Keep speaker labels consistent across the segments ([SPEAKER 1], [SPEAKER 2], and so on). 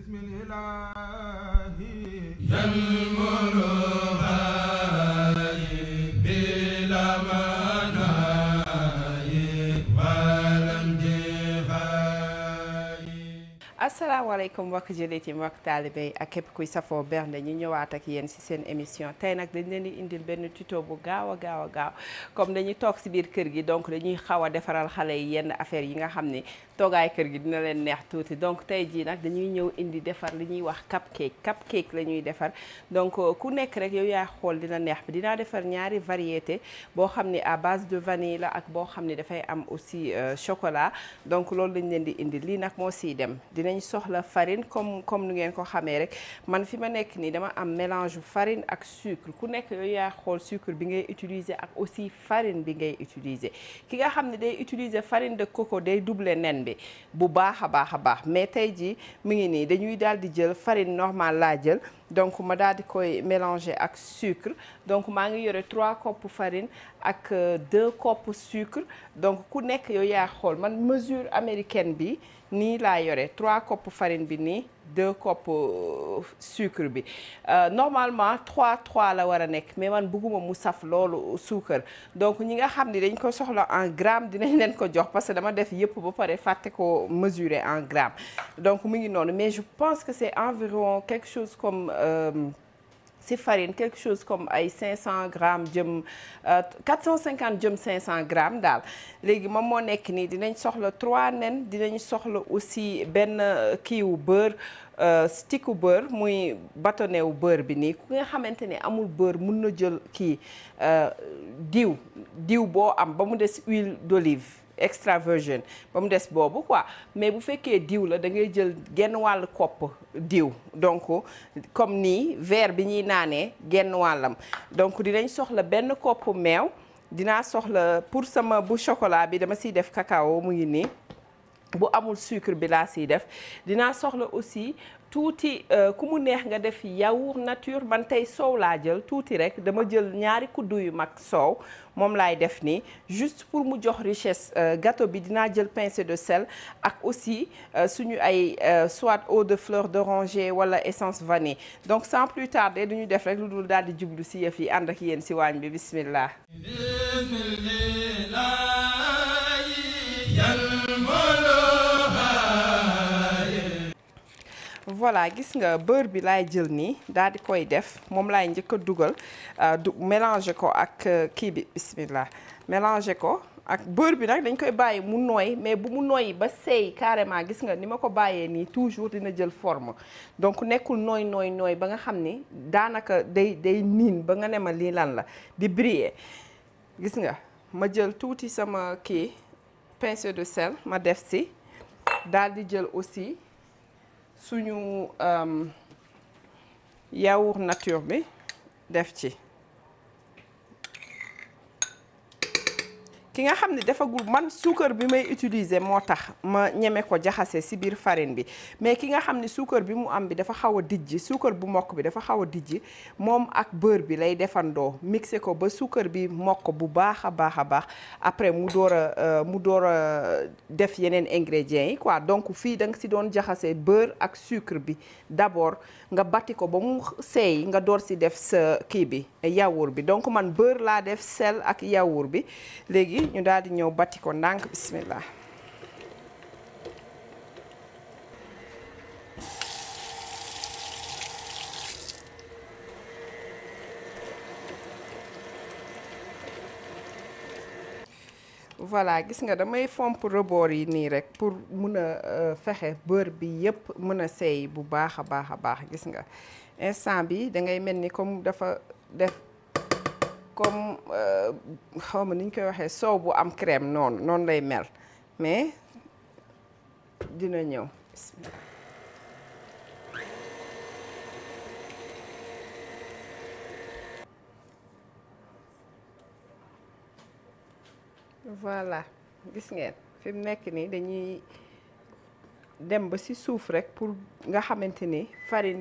[SPEAKER 1] asalaamaaleykum mbokk jullit yi mbokk taalibe yi ak képp kuy safoo bernde ñu ñëwaat ak yéen ci seen émission tey nag dañ leen di indil benn tuto bu gaaw a gaaw comme dañuy toog ci biir kër gi donc dañuy xaw a defaral xale yi yenn affaire yi nga xam ni toogaay kër gi dina leen neex tuuti donc tey jii nag dañuy ñëw indi defar li ñuy wax cupcake la ñuy defar donc ku nekk rek yow yaa xool dina neex bi dinaa defar ñaari variété boo xam ni à base de vanille la ak boo xam ni dafay am aussi chocolat donc loolu lañ leen di indi lii nag moo siy dem dinañ soxla farine comme nu ngeen ko xamee rek man fi ma nekk nii dama am mélange farine ak sucre ku nekk yooyu yaa xool sucre bi ngay utiliser ak aussi farine bi ngay utiliser ki nga xam ne day utiliser farine de coco day doubler nen bi bu baax a baax mais tey jii mu ngi nii dañuy daal di jël farine normale laa jël donc ma daal di koy mélanger ak sucre donc maa ngi yore 3 coppes farine ak 2 coppes sucre donc ku nekk yow yaa xool man mesure américaine bi nii laa yore 3 coppes farine bi nii 2 coppes sucre bi normalement 3 la war a nekk mais man bëgguma mu saf loolu suukar donc ñi nga xam ni dañ ko soxla en gramme dinañ leen ko jox parce que dama def yëpp ba pare fàtte ko mesurer en gramme donc mu ngi noonu mais je pense que c'est environ quelque chose comme ci farine quelque chose comme ay 500 grammes jëm 450 jëm 500 grammes daal léegi moom moo nekk nii dinañ soxla 3 nen dinañ soxla aussi benn kiiwu beurre sticku beurre muy bâtonnet wu beurre bi nii ku nga xamante ne amul beurre mun na jël kii diw boo am ba mu des huile d'olive extra virgin ba mu des boobu quoi mais bu fekkee diw la da ngay jël genn wàll kopp diw donc comme nii verre bi ñuy naanee genn wàllam donc dinañ soxla benn kopp meew dinaa soxla pour sama bu chocolat bi dama siy def cacao mu ngi nii bu amul sucre bi laa siy def dinaa soxla aussi tuuti ku mu neex nga def yaourt nature man tey soow laa jël tuuti rek dama jël ñaari kuddu yu mag soow moom laay def nii juste pour mu jox richesse gâteau bi dinaa jël pincée de sel ak aussi suñu ay soit eau de fleur d'oranger wala essence vanille donc sans plus tarder duñu def rek lu dul daal di jublu si yëf yi ànd ak yéen si waañ bi bismillah voilà gis nga beurre bi laay jël nii daal di koy def moom laay njëkk a dugal mélanger ko ak kii bi bismillah mélanger ko ak beurre bi nag dañ koy bàyyi mu nooy mais bu mu nooy ba seey carrément gis nga ni ma ko bàyyee nii toujours dina jël forme donc nekkul nooy ba nga xam ni daanaka day niin ba nga ne ma lii lan la di briller gis nga ma jël tuuti sama kii pincée de sel ma def si daal di jël aussi suñu yaourt nature bi def ci ki nga xam ne defagul man suukar bi may utiliser moo tax ma ñeme ko jaxase ci biir farine bi mais ki nga xam ne suukar bi mu am bi dafa xaw a dijji suukar bu mokk bi dafa xaw a dijji moom ak beurre bi lay defandoo mixé ko ba suukar bi mokk bu baax a baax après mu door a def yeneen ingrédients yi quoi donc fii da nga ci doon jaxase beurre ak sucre bi d'abord nga batti ko ba mu seey nga door ci def sa kii bi yaourt bi donc man beurre laa def sel ak yaourt bi léegi ñu daal di ñëw batti ko ndànk bismillah voilà gis nga damay fomp rebord yi nii rek pour mun a fexe beurre bi yépp mën a seey bu baax a baax gis nga instant bi da ngay mel ni comme dafa def comme xaw ma ni ñu koy waxee soow bu am crème noonu lay mel mais dina ñëw bismillah voilà gis ngeen fi mu nekk nii dañuy dem ba ci suuf rek pour nga xamante ni farine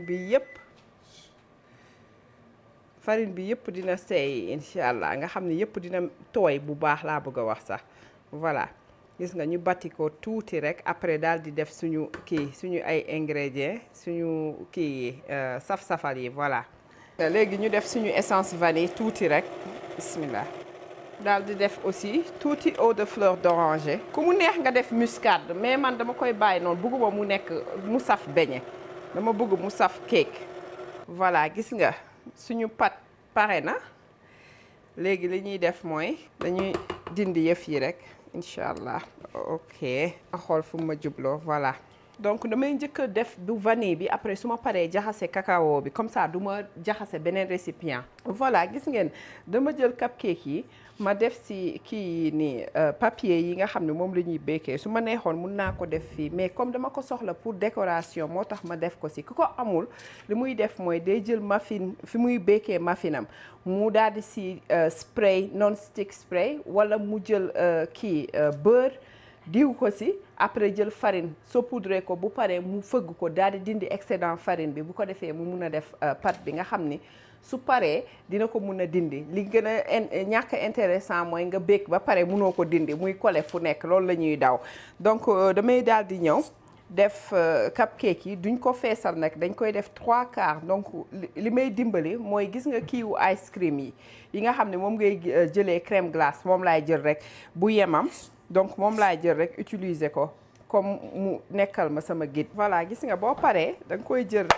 [SPEAKER 1] bi yëpp dina seey incha allah nga xam ne yëpp dina tooy bu baax laa bëgg a wax sax voilà gis nga ñu bati ko tuuti rek après daal di def suñu kii suñu ay ingrédients suñu kii saf-safal yi voilà. léegi ñu def suñu essence vanille tuuti rek bismillah daal di def aussi tuuti eau de fleur d'oranger. ku mu neex nga def muscade mais man dama koy bàyyi noonu bëgguma mu nekk mu saf beignet dama bëgg mu saf cake. voilà gis nga suñu pâte pare na léegi li ñuy def mooy dañuy dindi yëf yi rek. incha allah ok a xool fu ma jubloo voilà donc damay njëkk a def bu vanille bi après su ma paree jaxase cacao bi comme ça du ma jaxase beneen récipient. voilà gis ngeen dama jël cupcake yi ma def si kii ni papier yi nga xam ne moom la ñuy békee su ma neexoon mun naa ko def fii mais comme dama ko soxla pour décoration moo tax ma def ko si ku ko amul li muy def mooy day jël muffin fi muy békee muffinam mu daal di si spray non stick spray wala mu jël kii beurre diw ko si après jël farine saupoudré ko bu paree mu fëgg ko daal di dindi excédent farine bi bu ko defee mu mun a def pâte bi nga xam ni su paree dina ko mun a dindi li gën a ñàkk intéressant mooy nga bék ba pare munoo ko dindi muy collé fu nekk loolu la ñuy daw donc damay daal di ñëw def cupcake yi duñ ko feesal nag dañ koy def 3/4 donc li may dimbali mooy gis nga kiiwu ice cream yi nga xam ne moom ngay jëlee crème glace moom laay jël rek bu yemam donc moom laay jël rek utiliser ko comme mu nekkal ma sama guide. voilà gis nga boo paree da nga koy jël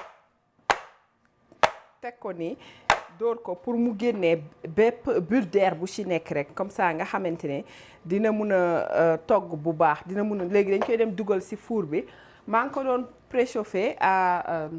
[SPEAKER 1] teg ko nii dóor ko pour mu génnee bépp bulle d'air bu ci nekk rek comme ça nga xamante ne dina mun a togg bu baax dina mun a léegi dañ koy dem dugal ci four bi maa ngi ko doon préchauffer à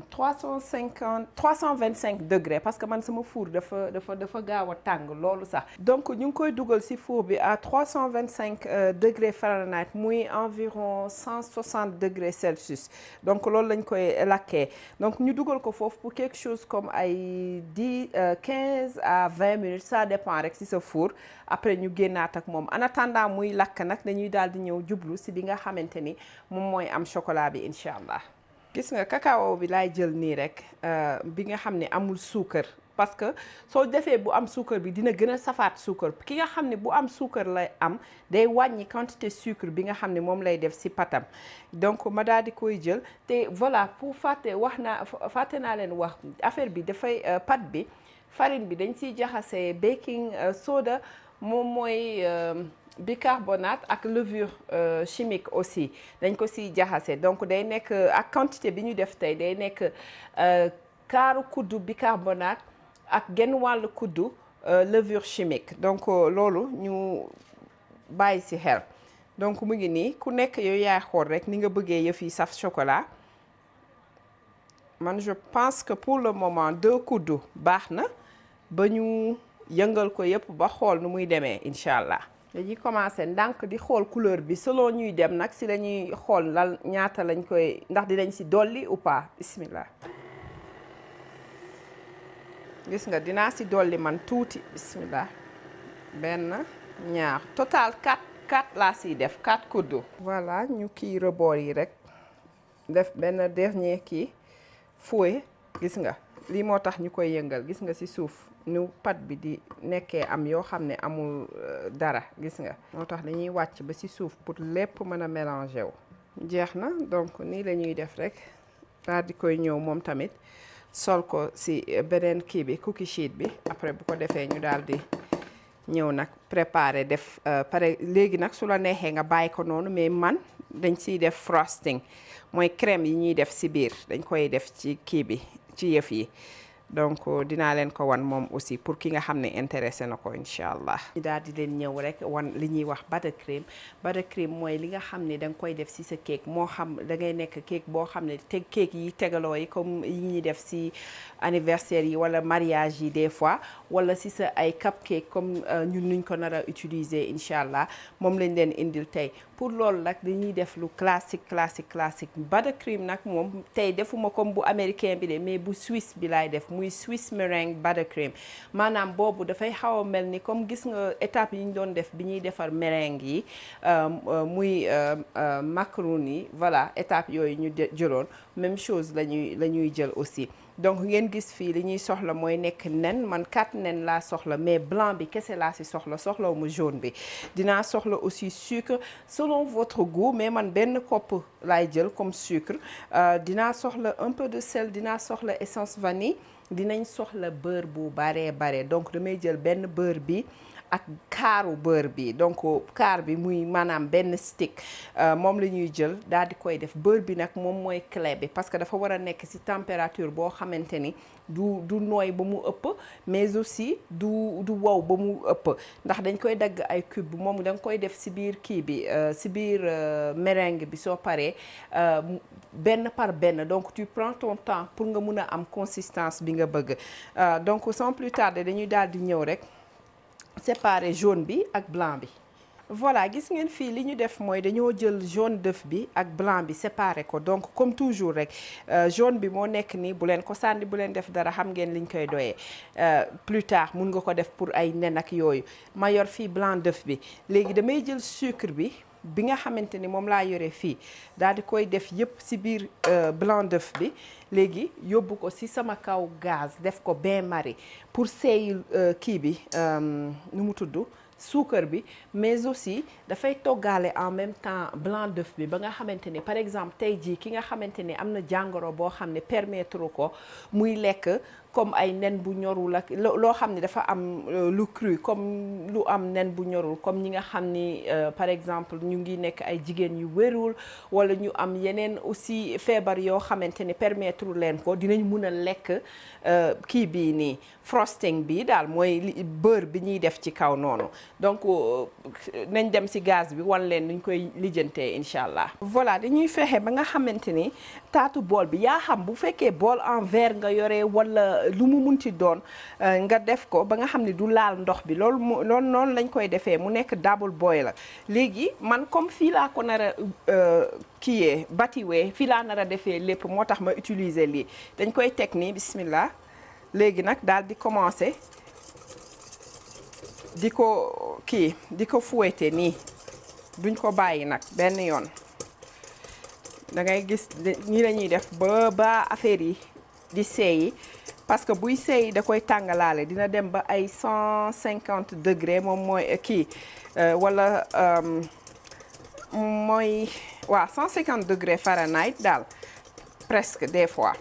[SPEAKER 1] 325 degrés parce que man sama four dafa gaaw a tàng loolu sax. donc ñu ngi koy dugal ci four bi à 325 degrés Fahrenheit muy environ 160 degrés Celsius donc loolu lañ koy lakkee donc ñu dugal ko foofu pour quelque chose comme ay 15 à 20 minutes ça dépend rek ci sa four après ñu génnaat ak moom en attendant muy lakk nag dañuy daal di ñëw jublu ci bi nga xamante ni moom mooy am chocolat bi incha allah. gis nga cacao bi laay jël nii rek bi nga xam ne amul suukar parce que soo defee bu am suukar bi dina gën a safaat suukar ki nga xam ne bu am suukar lay am day wàññi quantité sucre bi nga xam ne moom lay def ci patam donc ma daal di koy jël te voilà pour fàtte naa leen wax affaire bi dafay pâte bi farine bi dañ ciy jaxase baking soda moom mooy bicarbonate ak levure chimique aussi dañ ko siy jaxase donc day nekk ak quantité bi ñu def tey day nekk kaaru kuddu bicarbonate ak genn wàllu kuddu levure chimique donc loolu ñu bàyyi ci xel donc mu ngi nii ku nekk yow yaay xool rek ni nga bëggee yëf yi saf chocolat man je pense que pour le moment 2 kuddu baax na ba ñu yëngal ko yëpp ba xool nu muy demee incha allah. dañuy commencer ndànk di xool couleur bi selon ñuy dem nag si lañuy xool lan ñaata lañ koy ndax dinañ si dolli ou pas bismillah. gis nga dinaa si dolli man tuuti bismillah benn ñaar total 4 laa siy def 4 kuddu. voilà ñu kii rebord yi rek def benn dernier kii fouet gis nga lii moo tax ñu koy yëngal gis nga si suuf. nu pâte bi di nekkee am yoo xam ne amul dara gis nga moo tax dañuy wàcc ba ci suuf pour lépp mën a mélanger wu. jeex na donc nii la ñuy def rek daal di koy ñëw moom tamit sol ko ci beneen kii bi cookie sheet bi après bu ko defee ñu daal di ñëw nag préparer def pare léegi nag su la neexee nga bàyyi ko noonu mais man dañ ciy def frosting mooy crème yi ñuy def ci biir dañ koy def ci kii bi ci yëf yi. donc dinaa leen ko wan moom aussi pour ki nga xam ne intéressé na ko incha allah. ñu daal di leen ñëw rek wan li ñuy wax buttercream mooy li nga xam ne da nga koy def ci sa cake moo xam da ngay nekk cake boo xam ne cake yi tegaloo yi comme yi ñuy def ci anniversaire yi wala mariage yi des fois wala ci sa ay cupcake comme ñun nuñ ko nar a utiliser incha allah moom lañ leen indil tey. pour loolu nag dañuy def lu classique buttercream nag moom tey defuma comme bu américain bi de mais bu Suisse bi laay def muy Swiss meringue buttercream maanaam boobu dafay xaw a mel ni comme gis nga étape yi ñu doon def bi ñuy defar meringue yi muy macaron yi voilà étape yooyu ñu jëloon même chose la ñuy jël aussi donc ngeen gis fii li ñuy soxla mooy nekk nen man 4 nen laa soxla mais blanc bi kese laa si soxlawu mu jaune bi dinaa soxla aussi sucre selon votre goût mais man benn kopp laay jël comme sucre dinaa soxla un peu de sel dinaa soxla essence vanille dinañ soxla beurre bu bare donc damay jël benn beurre bi ak kaaru beurre bi donc kaar bi muy maanaam benn stick moom la ñuy jël daal di koy def beurre bi nag moom mooy clé bi parce que dafa war a nekk ci température boo xamante ni du nooy ba mu ëpp mais aussi du wow ba mu ëpp ndax dañ koy dagg ay cube moom da nga koy def ci biir kii bi ci biir meringue bi soo paree benn par benn donc tu prends ton temps pour nga mun a am consistance bi nga bëgg donc sans plus tarder dañuy daal di ñëw rek séparer jaune bi ak blanc bi voilà gis ngeen fii li ñu def mooy dañoo jël jaune d'œuf bi ak blanc bi séparer ko donc comme toujours rek jaune bi moo nekk nii bu leen ko sànni bu leen def dara xam ngeen liñ koy doyee plus tard mun nga ko def pour ay nen ak yooyu ma yor fii blanc d'œuf bi léegi damay jël sucre bi nga xamante ni moom laa yore fii daal di koy def yëpp ci biir blanc d'œuf bi léegi yóbbu ko ci sama kaw gaz def ko bain marie pour seeyil kii bi nu mu tudd suukar bi mais aussi dafay toggaale en même temps blanc d'œuf bi ba nga xamante ni par exemple tey jii ki nga xamante ni am na jàngoro boo xam ne permettre ko muy lekk comme ay nen bu ñorul ak loo xam ne dafa am lu cru comme lu am nen bu ñorul comme ñi nga xam ni par exemple ñu ngi nekk ay jigéen yu wérul wala ñu am yeneen aussi feebar yoo xamante ni permettre leen ko dinañ mun a lekk kii bii nii frosting bi daal mooy beurre bi ñuy def ci kaw noonu donc nañ dem ci gaz bi wan leen nuñ koy lijjantee incha allah. voilà dañuy fexe ba nga xamante ni taatu bool bi yaa xam bu fekkee bool en verre nga yore wala lu mu munti doon nga def ko ba nga xam ne du laal ndox bi loolu noonu lañ koy defee mu nekk double boil la léegi man comme fii laa ko nar a kiyee batiwee fii laa nar a defee lépp moo tax ma utiliser lii dañ koy teg nii bismillah léegi nag daal di commencer di ko fouetter nii duñ ko bàyyi nag benn yoon da ngay gis nii la ñuy def ba affaire yi di seeyi parce que buy seey da koy tàngalaale dina dem ba ay 150 degré moom mooy kii wala mooy waaw 150 degré Fahrenheit daal presque des fois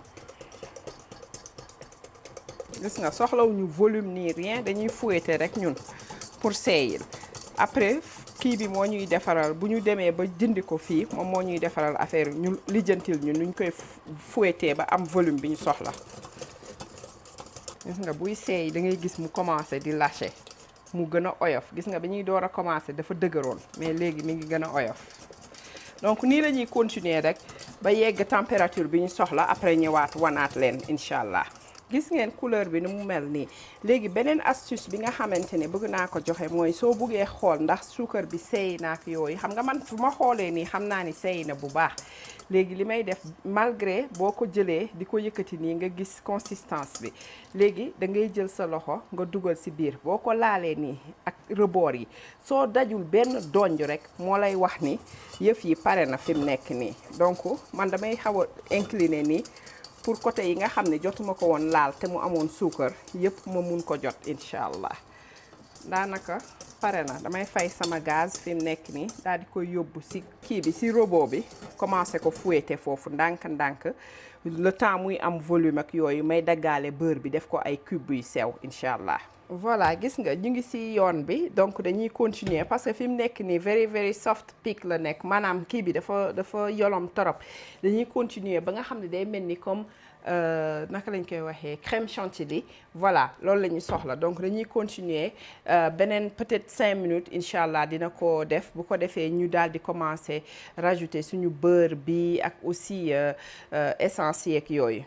[SPEAKER 1] gis nga soxlawuñu volume ni rien dañuy fouetter rek ñun pour seeyil après kii bi moo ñuy defaral bu ñu demee ba jëndi ko fii moom moo ñuy defaral affaire ñu lijjantil ñu nuñ koy fouetter ba am volume bi ñu soxla gis nga buy seey da ngay gis mu commencé di lâcher mu gën a oyof gis nga bi ñuy door a commencé dafa dëgëroon mais léegi mi ngi gën a oyof donc nii la ñuy continuer rek ba yegg température bi ñu soxla après ñëwaat wanaat leen incha allah. gis ngeen couleur bi ni mu mel nii léegi beneen astuce bi nga xamante ne bëgg naa ko joxe mooy soo buggee xool ndax suukar bi seey na ak yooyu xam nga man fu ma xoolee nii xam naa ni seey na bu baax léegi li may def malgré boo ko jëlee di ko yëkkati nii nga gis consistance bi léegi da ngay jël sa loxo nga dugal ci biir boo ko laalee nii ak rebord yi soo dajul benn donj rek moo lay wax ni yëf yi pare na fi mu nekk nii donc man damay xaw a incliner nii pour côté yi nga xam ne jotuma ko woon laal te mu amoon suukar yëpp ma mun ko jot incha allah daanaka pare na damay fay sama gaz fi mu nekk nii daal di koy yóbbu ci kii bi ci robot bi commencé ko fouetter foofu ndànk-ndànk le temps muy am volume ak yooyu may daggaale beurre bi def ko ay cube yu sew incha allah. voilà gis nga ñu ngi ci yoon bi donc dañuy continuer parce que fi mu nekk nii very soft peak la nekk maanaam kii bi dafa yolom torop dañuy continuer ba nga xam ne day mel ni comme naka lañ koy waxee crème chantilly voilà loolu la ñuy soxla donc dañuy continuer beneen peut-être 5 minutes incha allah dina ko def bu ko defee ñu daal di commencer rajouter suñu beurre bi ak aussi essence yeeg yooyu.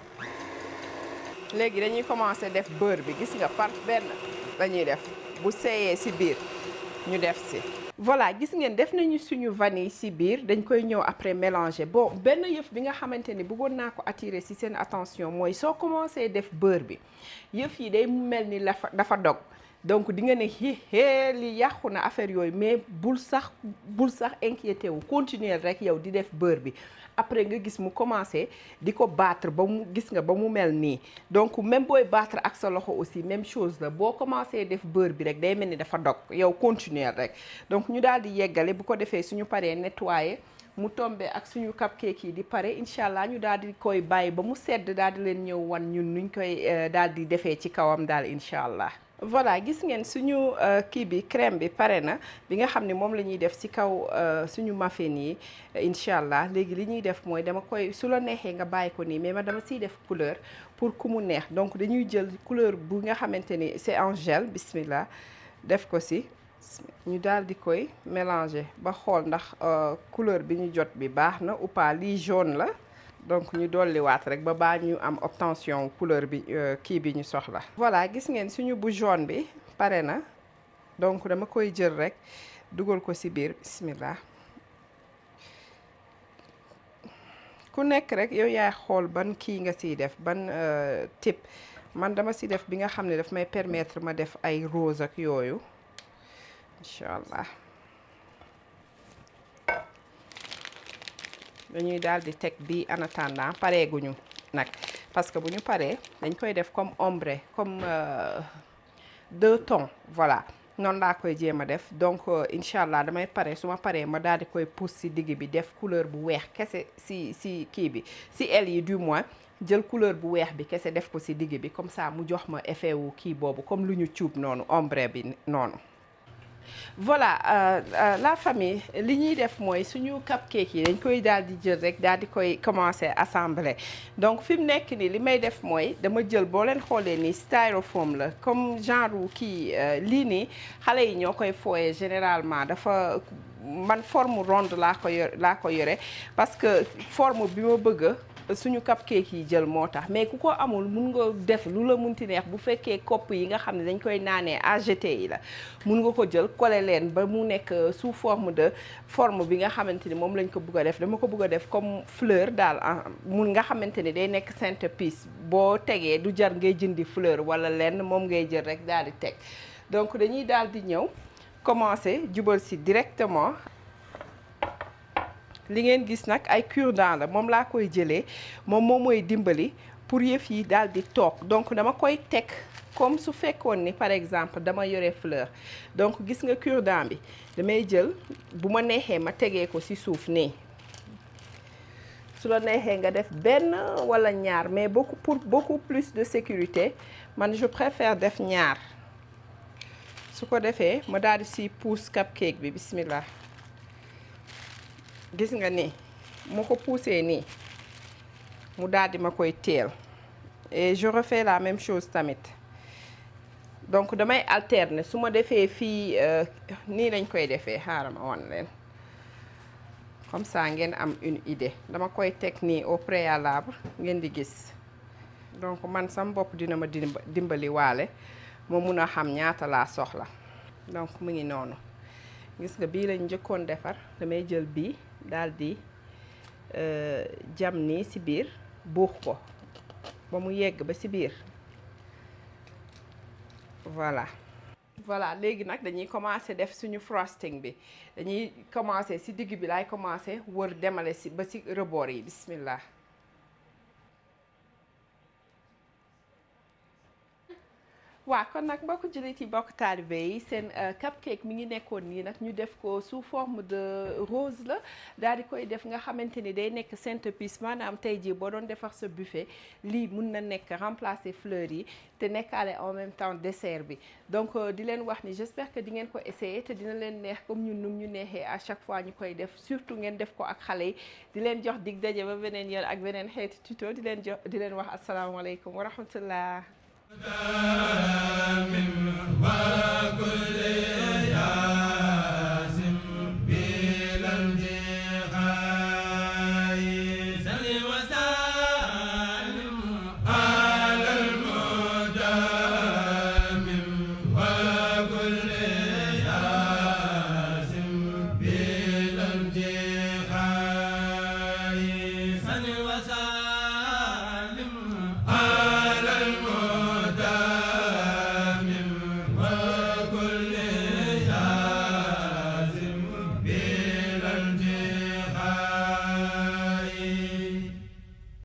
[SPEAKER 1] léegi dañuy commencer def beurre bi gis nga par benn dañuy def bu seeyee ci biir ñu def ci. voilà gis ngeen def nañu suñu vanille ci biir dañ koy ñëw après mélanger bon benn yëf bi nga xamante ni bëggoon naa ko attirer ci seen attention mooy soo commencé def beurre bi yëf yi day mel ni dafa dog donc di nga ne hé li yàqu na affaire yooyu, mais bul sax inquiété wu, continuer rek yow di def beurre bi. Après nga gis mu commencé di ko battre ba mu gis nga ba mu mel nii. Donc même booy battre ak sa loxo aussi même chose la, boo commencé def beurre bi rek day mel ni dafa dog, yow continuer rek. Donc ñu daal di yeggale, bu ko defee suñu paree nettoyer mu tombé ak suñu cupcake yi di pare, incha allah ñu daal di koy bàyyi ba mu sedd, daal di leen ñëw wan ñun nuñ koy daal di defee ci kawam daal incha allah. Voilà, gis ngeen suñu kii bi crème bi pare na, bi nga xam ne moom la ñuy def ci kaw suñu muffin yi incha allah. Léegi li ñuy def mooy dama koy, su la neexee nga bàyyi ko nii, mais ma dama siy def couleur pour ku mu neex. Donc dañuy jël couleur bu nga xamante ni c'est en gel, bismillah, def ko ci. Ñu daal di koy mélanger ba xool ndax couleur bi ñu jot bi baax na ou pas. Lii jaune la, donc ñu dolliwaat rek ba baa ñu am obtention couleur bi kii bi ñu soxla. Voilà, gis ngeen suñu bu jaune bi pare na, donc dama koy jël rek dugal ko ci biir, bismillah. Ku nekk rek yow yaay xool ban kii nga ciy def, ban type. Man dama ci def bi nga xam ne daf may permettre ma def ay rose ak yooyu incha allah. Dañuy daal di teg bii en attendant, pareeguñu nag, parce que bu ñu paree dañ koy def comme ombre, comme 2 tons, voilà noonu laa koy jéem a def. Donc incha allah damay pare, su ma paree ma daal di koy pousse ci digg bi, def couleur bu weex kese ci kii bi, ci aile yi du moins, jël couleur bu weex bi kese def ko ci digg bi, comme ça mu jox ma effet wu kii boobu, comme lu ñu cuub noonu, ombre bi noonu. Voilà, la famille, li ñuy def mooy suñu cupcake yi dañ koy daal di jël rek daal di koy commencer assembler. Donc fi mu nekk nii li may def mooy dama jël, boo leen xoolee nii styrofoam la, comme genre kii lii nii xale yi ñoo koy fooyee généralement. Dafa man forme ronde laa ko yore parce que forme bi ma bëgg suñu cupcake yi jël moo tax. Mais ku ko amul mun nga def lu la munti neex. Bu fekkee kopp yi nga xam ne dañ koy naanee AGT yi la, mun nga ko jël coller leen ba mu nekk sous forme bi nga xamante ni moom lañ ko bëgg a def. Dama ko bëgg a def comme fleur daal, mun nga xamante ni day nekk centerpiece. Boo tegee du jar ngay jëndi fleur wala lenn, moom ngay jël rek daal di teg. Donc dañuy daal di ñëw commencer jubal si directement. Li ngeen gis nag ay cure-dent la, moom laa koy jëlee, moom mooy dimbali pour yëf yi daal di toog. Donc dama koy teg comme su fekkoon ni par exemple dama yore fleur. Donc gis nga cure-dent bi damay jël, bu ma neexee ma tegee ko ci suuf nii. Su la neexee nga def benn wala ñaar, mais pour beaucoup plus de sécurité, man je préfère def ñaar. Su ko defee ma daal di ci pousse cupcake bi, bismillah. Gis nga ni mu ko poussé nii mu daal di ma koy teel, et je refais la même chose tamit. Donc damay alterner, su ma defee fii nii lañ koy defee, xaaral ma wan leen comme ça ngeen am une idée. Dama koy teg nii au préalable ngeen di gis. Donc man sam bopp dina ma dimbali waale ma mun a xam ñaata laa soxla. Donc mu ngi noonu. Gis nga bii lañ njëkkoon defar, damay jël bii daal di jam nii ci biir, buux ko ba mu yegg ba ci biir. Voilà. Voilà, léegi nag dañuy commencer def suñu frosting bi. Dañuy commencer ci digg bi laay commencer wër demale ci ba ci rebord yi, bismillah. waa kon nag mbokk jullit yi, mbokk taalibe yi, seen cupcake mi ngi nekkoon nii nag ñu def ko sous forme de rose la, daal di koy def nga xamante ni day nekk centerpiece. Maanaam tey jii boo doon defar sa buffet, lii mun na nekk remplacer fleurs yi te nekkaale en même temps dessert bi. Donc di leen wax ni j'espère que di ngeen ko essayer te dina leen neex comme ñun num ñu neexee à chaque fois ñu koy def. Surtout ngeen def ko ak xale yi. Di leen jox dig daje ba beneen yoon ak beneen xeeti tuto. Di leen wax asalaamaaleykum wa rahmatullah. من وكل